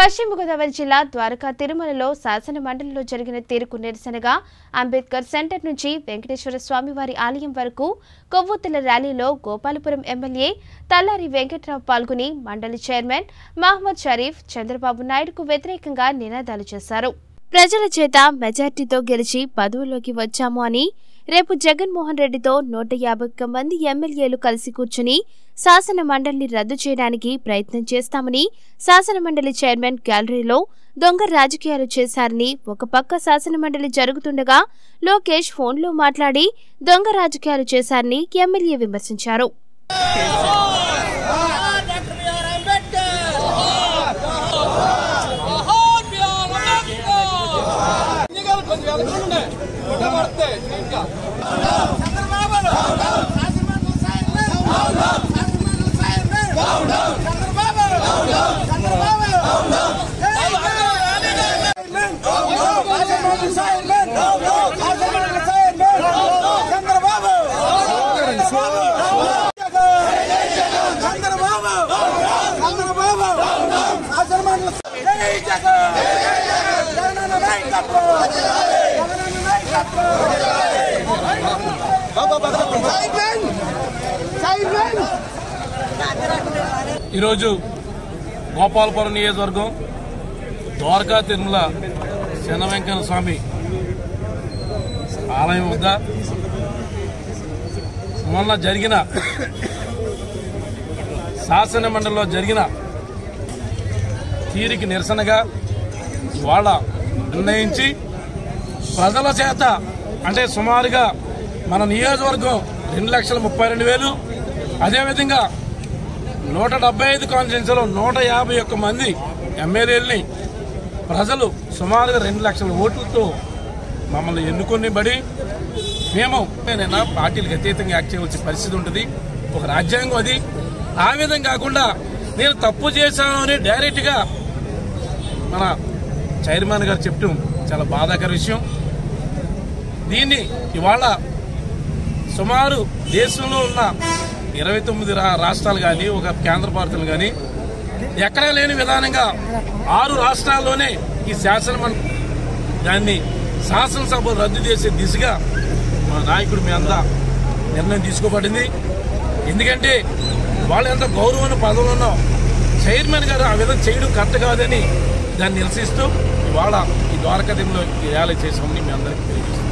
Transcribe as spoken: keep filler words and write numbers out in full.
పశ్చిమ గోదావరి జిల్లా ద్వారకా తిరుమలలో శాసన మండలిలో జరిగిన తీర్పు నిరసనగా అంబేద్కర్ సెంటర్ నుంచి వెంకటేశ్వర స్వామివారి ఆలయం వరకు కొవ్వొత్తుల ర్యాలీలో గోపాలపురం ఎమ్మెల్యే తల్లారి వెంకట్రావు పాల్గొని మండలి చైర్మన్ మహమ్మద్ షరీఫ్ చంద్రబాబు నాయుడుకు వ్యతిరేకంగా నినాదాలు చేశారు. ప్రజల చేత మెజార్టీతో గెలిచి పదవుల్లోకి వచ్చాము అని రేపు జగన్మోహన్ రెడ్డితో నూట యాభై ఒక్క మంది ఎమ్మెల్యేలు కలిసి కూర్చుని శాసన మండలిని రద్దు చేయడానికి ప్రయత్నం చేస్తామని శాసన మండలి చైర్మన్ గ్యాలరీలో దొంగ రాజకీయాలు చేశారని ఒక పక్క శాసన మండలి జరుగుతుండగా లోకేష్ ఫోన్లో మాట్లాడి దొంగ రాజకీయాలు చేశారని ఎమ్మెల్యే విమర్శించారు. ఈరోజు గోపాలపురం నియోజకవర్గం ద్వారకా తిరుమల శన వెంకన్న స్వామి ఆలయం వద్ద మొన్న జరిగిన శాసన మండలిలో జరిగిన తీరికి నిరసనగా ఇవాళ నిర్ణయించి ప్రజల చేత అంటే సుమారుగా మన నియోజకవర్గం రెండు లక్షల ముప్పై రెండు వేలు అదేవిధంగా నూట డెబ్బై ఐదు కాన్స్టిట్యున్సీలో నూట యాభై ఒక్క మంది ఎమ్మెల్యేలని ప్రజలు సుమారుగా రెండు లక్షల ఓట్లతో మమ్మల్ని ఎన్నుకొని బడి మేము నేనైనా పార్టీలకు అతీతంగా యాక్ట్ చేయవలసిన పరిస్థితి ఉంటుంది. ఒక రాజ్యాంగం అది. ఆ విధంగా కాకుండా నేను తప్పు చేశాను అని డైరెక్ట్గా మన చైర్మన్ గారు చెప్పడం చాలా బాధాకర విషయం. దీన్ని ఇవాళ సుమారు దేశంలో ఉన్న ఇరవై తొమ్మిది రాష్ట్రాలు కానీ ఒక కేంద్ర పాలితలు కానీ ఎక్కడా లేని విధానంగా ఆరు రాష్ట్రాల్లోనే ఈ శాసన దాన్ని శాసనసభ రద్దు చేసే దిశగా మా నాయకుడు మీ అంతా నిర్ణయం తీసుకోబడింది. ఎందుకంటే వాళ్ళు ఎంత గౌరవమైన పదవులు ఉన్నాం చైర్మన్ గారు ఆ విధంగా చేయడం కరెక్ట్ కాదని దాన్ని నిరసిస్తూ ఇవాళ ఈ ద్వారకా తిరుమలలో ర్యాలీ చేసామని మీ అందరికీ తెలియజేస్తాం.